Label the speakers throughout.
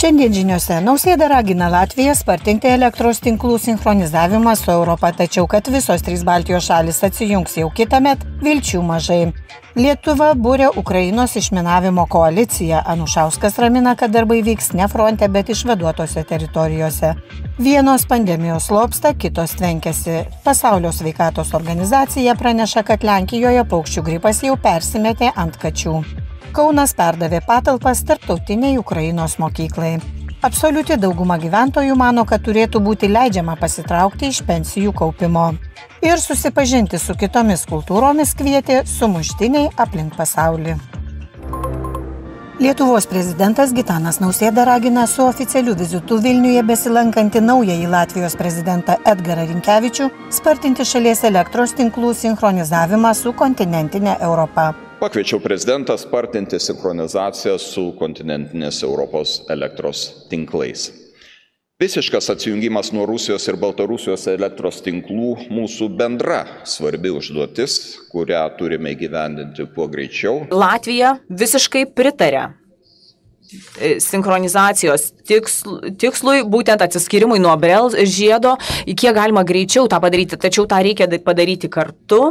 Speaker 1: Šiandien žiniose Nausėda ragina Latviją spartinti elektros tinklų sinchronizavimą su Europa, tačiau kad visos 3 Baltijos šalis atsijungs jau kitąmet, vilčių mažai. Lietuva būrė Ukrainos išminavimo koaliciją. Anušauskas ramina, kad darbai vyks ne fronte, bet išvaduotose teritorijose. Vienos pandemijos slopsta, kitos tvenkiasi. Pasaulio sveikatos organizacija praneša, kad Lenkijoje paukščių gripas jau persimetė ant kačių. Kaunas perdavė patalpas tarptautiniai Ukrainos mokyklai. Absoliuti dauguma gyventojų mano, kad turėtų būti leidžiama pasitraukti iš pensijų kaupimo. Ir susipažinti su kitomis kultūromis kvietė sumuštiniai aplink pasaulį. Lietuvos prezidentas Gitanas Nausėda ragina su oficialiu vizitu Vilniuje besilankantį naująjį Latvijos prezidentą Edgarą Rinkevičių spartinti šalies elektros tinklų sinchronizavimą su kontinentinė Europa.
Speaker 2: Pakviečiau prezidentą spartinti sinchronizaciją su kontinentinės Europos elektros tinklais. Visiškas atsijungimas nuo Rusijos ir Baltarusijos elektros tinklų mūsų bendra svarbi užduotis, kurią turime įgyvendinti kuo greičiau.
Speaker 3: Latvija visiškai pritarė sinchronizacijos tikslui, būtent atsiskyrimui nuo Brel žiedo, kiek galima greičiau tą padaryti, tačiau tą reikia padaryti kartu,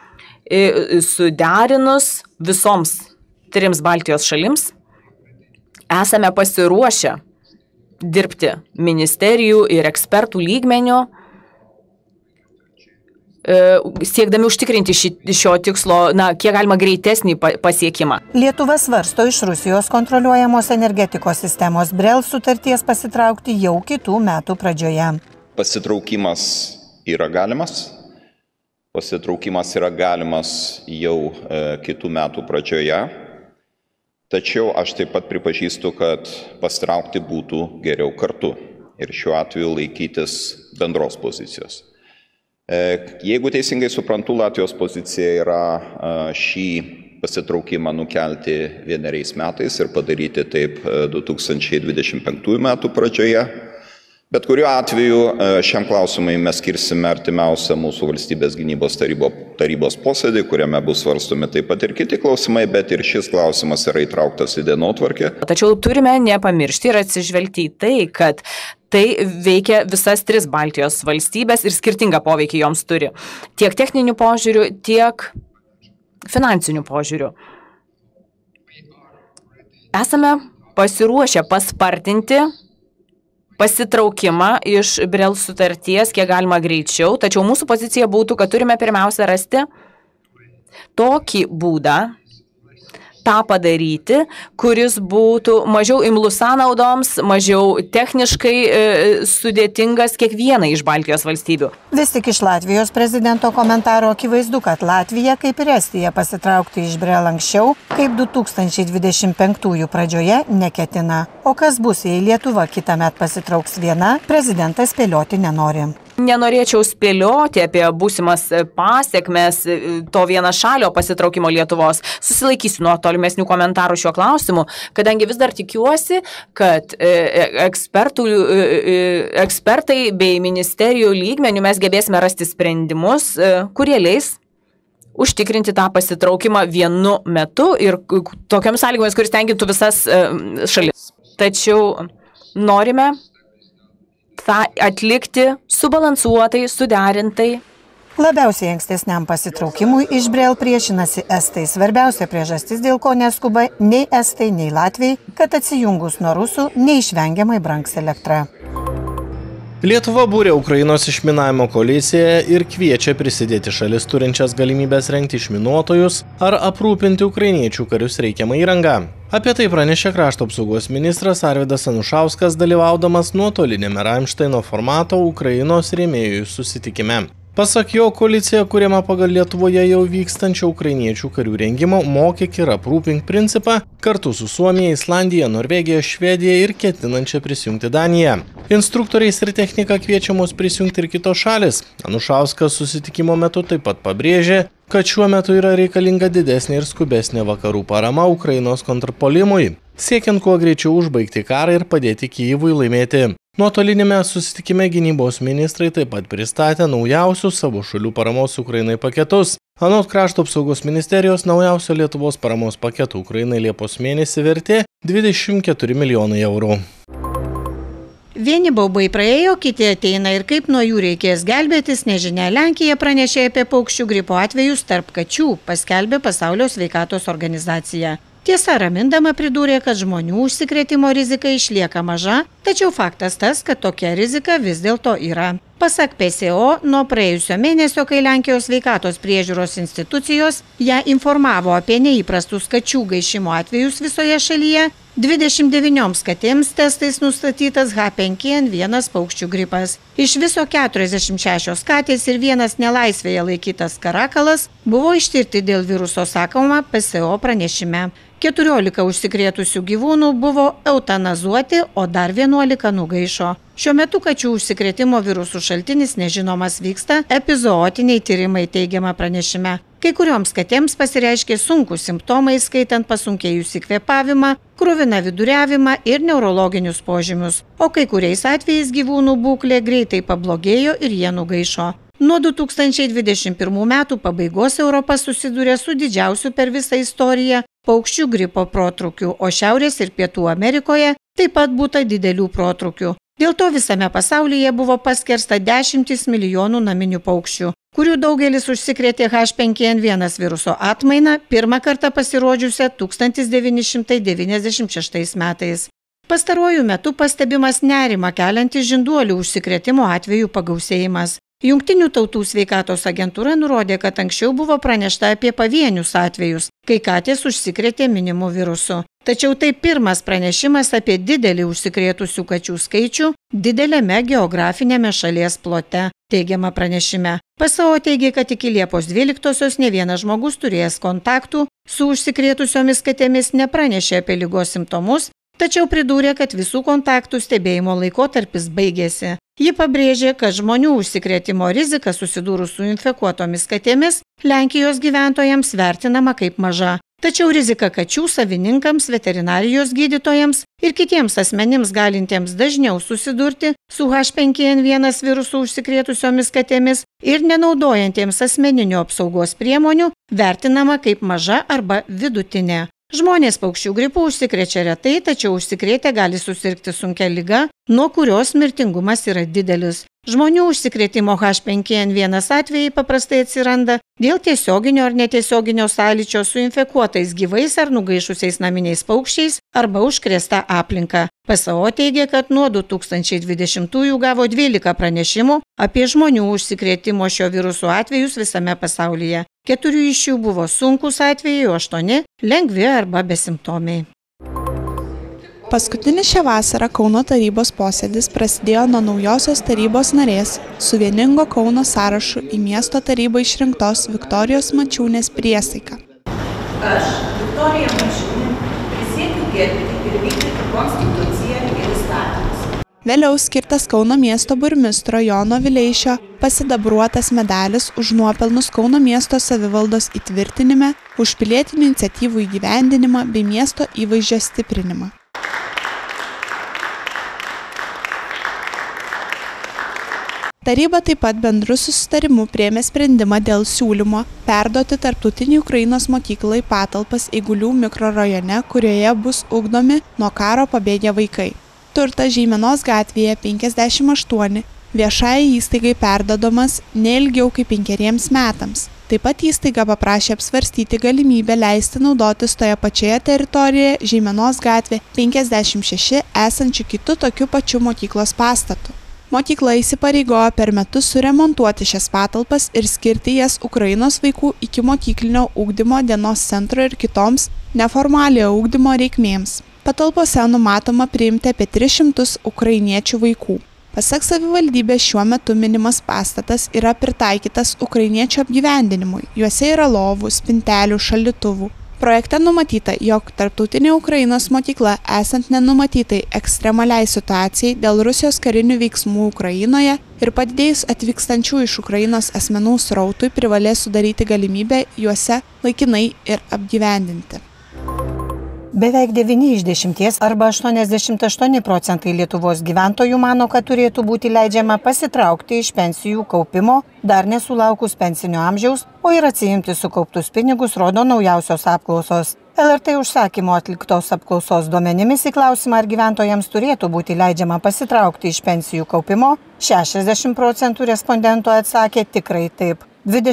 Speaker 3: suderinus visoms 3 Baltijos šalims. Esame pasiruošę dirbti ministerijų ir ekspertų lygmenių, siekdami užtikrinti šio tikslo, kiek galima greitesnį pasiekimą.
Speaker 1: Lietuva svarsto iš Rusijos kontroliuojamos energetikos sistemos Brel sutarties pasitraukti jau kitų metų pradžioje.
Speaker 2: Pasitraukimas yra galimas. Pasitraukimas yra galimas jau kitų metų pradžioje. Tačiau aš taip pat pripažįstu, kad pasitraukti būtų geriau kartu ir šiuo atveju laikytis bendros pozicijos. Jeigu teisingai suprantu, Latvijos pozicija yra šį pasitraukimą nukelti 1 metais ir padaryti taip 2025 metų pradžioje. Bet kuriuo atveju šiam klausimui mes skirsime artimiausią mūsų valstybės gynybos tarybos posėdį, kuriame bus svarstomi taip pat ir kiti klausimai, bet ir šis klausimas yra įtrauktas į dienotvarkę.
Speaker 3: Tačiau turime nepamiršti ir atsižvelgti į tai, kad tai veikia visas 3 Baltijos valstybės ir skirtingą poveikį joms turi. Tiek techninių požiūrių, tiek finansinių požiūrių. Esame pasiruošę paspartinti pasitraukimą iš Brel sutarties, kiek galima greičiau, tačiau mūsų pozicija būtų, kad turime pirmiausia rasti tokį būdą tą padaryti, kuris būtų mažiau imlus sąnaudoms, mažiau techniškai sudėtingas kiekvienai iš Baltijos valstybių.
Speaker 1: Vis tik iš Latvijos prezidento komentaro akivaizdu, kad Latvija, kaip ir Estija, pasitraukti iš Brel anksčiau, kaip 2025 pradžioje neketina. O kas bus, jei Lietuva kitąmet pasitrauks viena, prezidentas spėlioti nenori.
Speaker 3: Nenorėčiau spėlioti apie būsimas pasiekmes to vienašalio pasitraukimo Lietuvos. Susilaikysiu nuo tolimesnių komentarų šiuo klausimu, kadangi vis dar tikiuosi, kad ekspertai bei ministerijų lygmenių mes gebėsime rasti sprendimus, kurie leis užtikrinti tą pasitraukimą vienu metu ir tokiamis sąlygomis, kuris tenkintų visas šalis. Tačiau norime tą atlikti subalansuotai, suderintai.
Speaker 1: Labiausiai ankstesniam pasitraukimui iš Brel priešinasi estai. Svarbiausia priežastis, dėl ko neskuba nei estai, nei latviai, kad atsijungus nuo rusų neišvengiamai brangs elektra.
Speaker 4: Lietuva būrė Ukrainos išminavimo koaliciją ir kviečia prisidėti šalis turinčias galimybės rengti išminuotojus ar aprūpinti ukrainiečių karius reikiamą įrangą. Apie tai pranešė krašto apsaugos ministras Arvydas Anušauskas, dalyvaudamas nuotolinėme Ramštaino formato Ukrainos rėmėjų susitikime. Pasak jo, koalicija kuriama pagal Lietuvoje jau vykstančią ukrainiečių karių rengimo mokyk ir aprūpink principą kartu su Suomija, Islandija, Norvegija, Švedija ir ketinančia prisijungti Daniją. Instruktoriais ir technika kviečiamos prisijungti ir kitos šalis. Anušauskas susitikimo metu taip pat pabrėžė, kad šiuo metu yra reikalinga didesnė ir skubesnė vakarų parama Ukrainos kontrpuolimui, siekiant kuo greičiau užbaigti karą ir padėti Kijivui laimėti. Nuotolinėme susitikime gynybos ministrai taip pat pristatė naujausius savo šalių paramos Ukrainai paketus. Anot krašto apsaugos ministerijos, naujausio Lietuvos paramos paketo Ukrainai Liepos mėnesį vertė 24 milijonai eurų.
Speaker 1: Vieni baubai praėjo, kiti ateina ir kaip nuo jų reikės gelbėtis, nežinia. Lenkija pranešė apie paukščių gripo atvejus tarp kačių, paskelbė Pasaulio sveikatos organizacija. Tiesa, ramindama pridūrė, kad žmonių užsikrėtimo rizika išlieka maža, tačiau faktas tas, kad tokia rizika vis dėlto yra. Pasak PSO, nuo praėjusio mėnesio, kai Lenkijos sveikatos priežiūros institucijos ją informavo apie neįprastus kačių gaišimo atvejus visoje šalyje, 29 katėms testais nustatytas H5N1 paukščių gripas. Iš viso 46 katės ir vienas nelaisvėje laikytas karakalas buvo ištirti dėl viruso, sakoma PSO pranešime. 14 užsikrėtusių gyvūnų buvo eutanazuoti, o dar 11 nugaišo. Šiuo metu kačių užsikrėtimo virusų šaltinis nežinomas, vyksta epizootiniai tyrimai, teigiama pranešime. Kai kurioms katėms pasireiškė sunkūs simptomai, skaitant pasunkėjusį kvėpavimą, kruviną viduriavimą ir neurologinius požymius, o kai kuriais atvejais gyvūnų būklė greitai pablogėjo ir jie nugaišo. Nuo 2021 metų pabaigos Europa susidūrė su didžiausiu per visą istoriją paukščių gripo protrukiu, o Šiaurės ir Pietų Amerikoje taip pat būta didelių protrukių. Dėl to visame pasaulyje buvo paskersta 10 milijonų naminių paukščių, kurių daugelis užsikrėtė H5N1 viruso atmainą, pirmą kartą pasirodžiusią 1996 metais. Pastaruoju metu pastebimas nerimą keliantis žinduolių užsikrėtimo atvejų pagausėjimas. Jungtinių tautų sveikatos agentūra nurodė, kad anksčiau buvo pranešta apie pavienius atvejus, kai katės užsikrėtė minimu virusu. Tačiau tai pirmas pranešimas apie didelį užsikrėtusių kačių skaičių dideliame geografinėme šalies plote, teigiama pranešime. PSO teigė, kad iki Liepos 12-osios ne vienas žmogus turėjęs kontaktų su užsikrėtusiomis katėmis nepranešė apie ligos simptomus, tačiau pridūrė, kad visų kontaktų stebėjimo laikotarpis baigėsi. Ji pabrėžė, kad žmonių užsikrėtimo rizika susidūrus su infekuotomis katėmis Lenkijos gyventojams vertinama kaip maža. Tačiau rizika kačių savininkams, veterinarijos gydytojams ir kitiems asmenims galintiems dažniau susidurti su H5N1 virusu užsikrėtusiomis katėmis ir nenaudojantiems asmeninių apsaugos priemonių vertinama kaip maža arba vidutinė. Žmonės paukščių gripu užsikrečia retai, tačiau užsikrėtę gali susirgti sunkia liga, nuo kurios mirtingumas yra didelis. Žmonių užsikrėtimo H5N1 atvejai paprastai atsiranda dėl tiesioginio ar netiesioginio sąlyčio su infekuotais gyvais ar nugaišusiais naminiais paukščiais arba užkrėsta aplinka. PSO teigia, kad nuo 2020-ųjų gavo 12 pranešimų apie žmonių užsikrėtimo šio viruso atvejus visame pasaulyje. 4 iš jų buvo sunkus atvejai, o 8 lengvi arba besimptomiai.
Speaker 5: Paskutinis šią vasarą Kauno tarybos posėdis prasidėjo nuo naujosios tarybos narės su vieningo Kauno sąrašu į miesto tarybą išrinktos Viktorijos Mačiūnės priesaika.
Speaker 6: Aš, Viktorija Mačiūnė, prisiekiu gerbti ir vykdyti konstituciją ir įstatymus.
Speaker 5: Vėliau skirtas Kauno miesto burmistro Jono Vileišio pasidabruotas medalis už nuopelnus Kauno miesto savivaldos įtvirtinime, už pilietinių iniciatyvų įgyvendinimą bei miesto įvaizdžio stiprinimą. Taryba taip pat bendru susitarimu priėmė sprendimą dėl siūlymo perduoti tarptautinį Ukrainos mokyklai patalpas Eigulių mikrorajone, kurioje bus ugdomi nuo karo pabėgę vaikai. Turtas Žeimenos gatvėje 58 viešai įstaigai perdodamas ne ilgiau kaip 5 metams. Taip pat įstaiga paprašė apsvarstyti galimybę leisti naudotis toje pačioje teritorijoje Žeimenos gatvė 56 esančių kitų tokių pačių mokyklos pastatų. Mokykla įsipareigojo per metus suremontuoti šias patalpas ir skirti jas Ukrainos vaikų ikimokyklinio ugdymo dienos centro ir kitoms neformaliojo ugdymo reikmėms. Patalpose numatoma priimti apie 300 ukrainiečių vaikų. Pasak savivaldybės, šiuo metu minimas pastatas yra pritaikytas ukrainiečių apgyvendinimui. Juose yra lovų, spintelių, šaldytuvų. Projekte numatyta, jog tarptautinė Ukrainos mokykla, esant nenumatytai ekstremaliai situacijai dėl Rusijos karinių veiksmų Ukrainoje ir padidėjus atvykstančių iš Ukrainos asmenų srautui, privalės sudaryti galimybę juose laikinai ir apgyvendinti.
Speaker 1: Beveik 9 iš 10 arba 88% Lietuvos gyventojų mano, kad turėtų būti leidžiama pasitraukti iš pensijų kaupimo dar nesulaukus pensinio amžiaus, o ir atsiimti sukauptus pinigus, rodo naujausios apklausos. LRT užsakymo atliktos apklausos duomenimis į klausimą, ar gyventojams turėtų būti leidžiama pasitraukti iš pensijų kaupimo, 60% respondentų atsakė tikrai taip,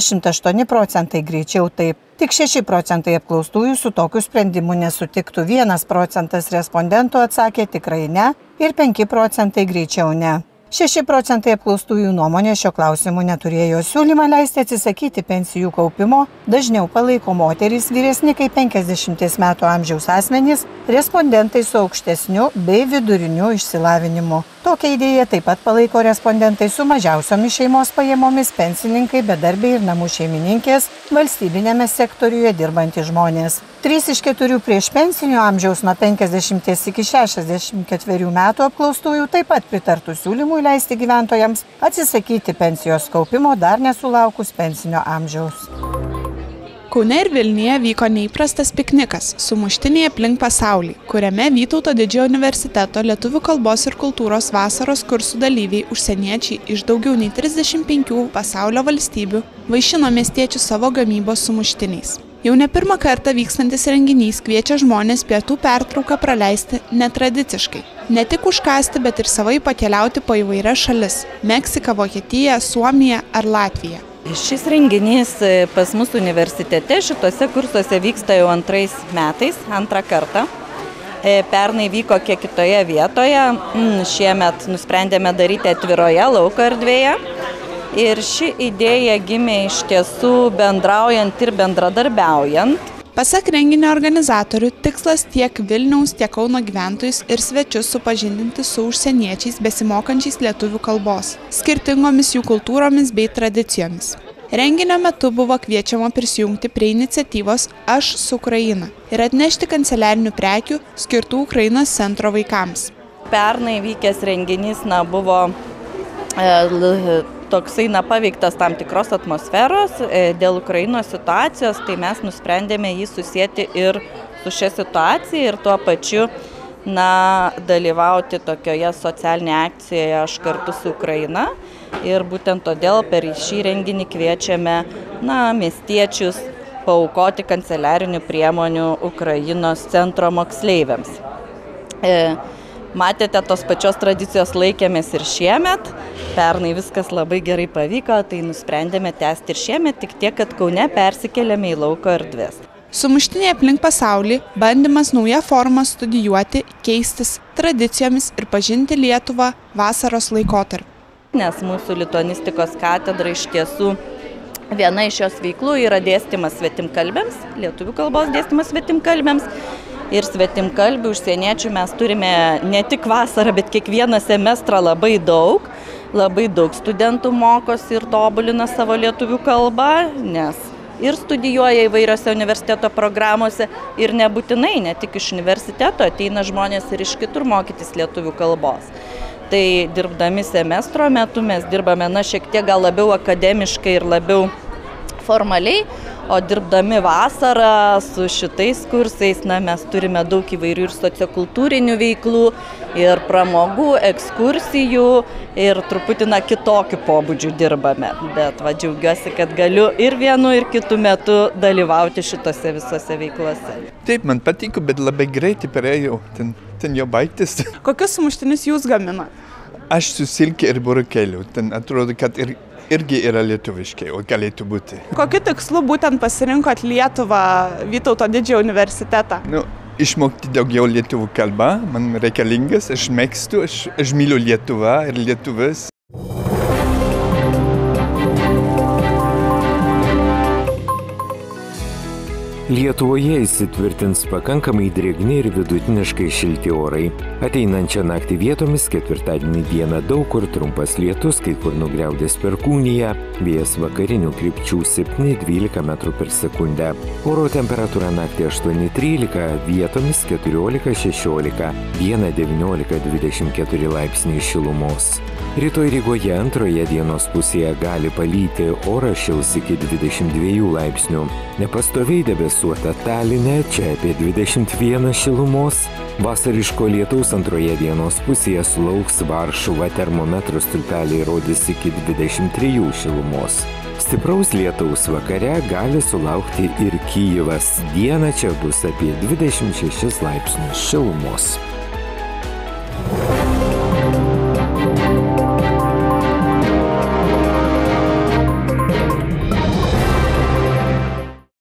Speaker 1: 28% greičiau taip. Tik 6% apklaustųjų su tokiu sprendimu nesutiktų, 1% respondentų atsakė tikrai ne ir 5% greičiau ne. 6% apklaustųjų nuomonė šio klausimu neturėjo. Siūlymą leisti atsisakyti pensijų kaupimo dažniau palaiko moterys, vyresni kaip 50 metų amžiaus asmenys, respondentai su aukštesniu bei viduriniu išsilavinimu. Tokią idėją taip pat palaiko respondentai su mažiausiomis šeimos pajamomis, pensininkai, bedarbiai ir namų šeimininkės, valstybinėme sektoriuje dirbantys žmonės. 3 iš 4 prieš pensinio amžiaus nuo 50 iki 64 metų apklaustųjų taip pat pritartų siūlymui leisti gyventojams atsisakyti pensijos kaupimo dar nesulaukus pensinio amžiaus.
Speaker 5: Kaune ir Vilniuje vyko neįprastas piknikas Sumuštiniai aplink pasaulį, kuriame Vytauto Didžiojo universiteto lietuvių kalbos ir kultūros vasaros kursų dalyviai užsieniečiai iš daugiau nei 35 pasaulio valstybių vaišino miestiečių savo gamybos sumuštiniais. Jau ne pirmą kartą vykstantis renginys kviečia žmonės pietų pertrauką praleisti netradiciškai. Ne tik užkąsti, bet ir savai pakeliauti po įvairias šalis – Meksiką, Vokietiją, Suomiją ar Latviją.
Speaker 7: Šis renginys pas mūsų universitete šitose kursuose vyksta jau antrą kartą. Pernai vyko kiek kitoje vietoje, šiemet nusprendėme daryti atviroje lauko erdvėje. Ir ši idėja gimė iš tiesų bendraujant ir bendradarbiaujant.
Speaker 5: Pasak renginio organizatorių, tikslas tiek Vilniaus, tiek Kauno gyventojus ir svečius supažindinti su užsieniečiais besimokančiais lietuvių kalbos, skirtingomis jų kultūromis bei tradicijomis. Renginio metu buvo kviečiama prisijungti prie iniciatyvos Aš su Ukraina ir atnešti kanceliarinių prekių skirtų Ukrainos centro vaikams.
Speaker 7: Pernai vykęs renginys buvo toksai paveiktas tam tikros atmosferos dėl Ukrainos situacijos, tai mes nusprendėme jį susieti ir su šia situacija ir tuo pačiu dalyvauti tokioje socialinėje akcijoje Aš kartu su Ukraina. Ir būtent todėl per šį renginį kviečiame miestiečius paaukoti kanceliarinių priemonių Ukrainos centro moksleiviams. Matėte, tos pačios tradicijos laikėmės ir šiemet. Pernai viskas labai gerai pavyko, tai nusprendėme tęsti ir šiemet, tik tiek, kad Kaune persikėlėme į lauko erdvės.
Speaker 5: Sumuštiniai aplink pasaulį – bandymas nauja forma studijuoti, keistis tradicijomis ir pažinti Lietuvą vasaros laikotarpiu.
Speaker 7: Nes mūsų lituanistikos katedra iš tiesų viena iš jos veiklų yra dėstymas svetimkalbėms, lietuvių kalbos dėstymas svetimkalbėms. Ir svetimkalbių užsieniečių mes turime ne tik vasarą, bet kiekvieną semestrą labai daug. Labai daug studentų mokosi ir tobulina savo lietuvių kalbą, nes ir studijuoja įvairiose universiteto programuose ir nebūtinai, ne tik iš universiteto, ateina žmonės ir iš kitur mokytis lietuvių kalbos. Tai dirbdami semestro metu mes dirbame šiek tiek gal labiau akademiškai ir labiau formaliai, o dirbdami vasarą su šitais kursais mes turime daug įvairių ir sociokultūrinių veiklų, ir pramogų, ekskursijų, ir truputį kitokių pobūdžių dirbame. Bet džiaugiuosi, kad galiu ir vienu, ir kitu metu dalyvauti šitose visose veiklose.
Speaker 8: Taip, man patiko, bet labai greitai perėjau, ten jau baigtis.
Speaker 5: Kokius sumuštinius jūs gaminat?
Speaker 8: Aš su silke ir burokėliu, ten atrodo, kad irgi yra lietuviškai, o galėtų būti.
Speaker 5: Kokiu tikslu būtent pasirinkot Lietuvą, Vytauto Didžiojo universitetą?
Speaker 8: Išmokti daugiau lietuvų kalbą, man reikalingas, aš mėgstu, aš myliu Lietuvą ir lietuvas.
Speaker 9: Lietuvoje įsitvirtins pakankamai drėgni ir vidutiniškai šilti orai. Ateinančią naktį vietomis ketvirtadienį dieną daug kur trumpas lietus, kai kur nugriaudės perkūnija, vėjas vakarinių krypčių 7–12 m/s. Oro temperatūra naktį 8–13, vietomis 14–16, dieną 19–24 laipsniai šilumos. Rytoj Rygoje antroje dienos pusėje gali palyti, oras šils iki 22 laipsnių. Nepastoviai debesuota Taline, čia apie 21 šilumos. Vasariško lietaus antroje dienos pusėje sulauks Varšuva, termometrų stulpeliai rodys iki 23 šilumos. Stipraus lietaus vakare gali sulaukti ir Kyjivas. Dieną čia bus apie 26 laipsnius šilumos.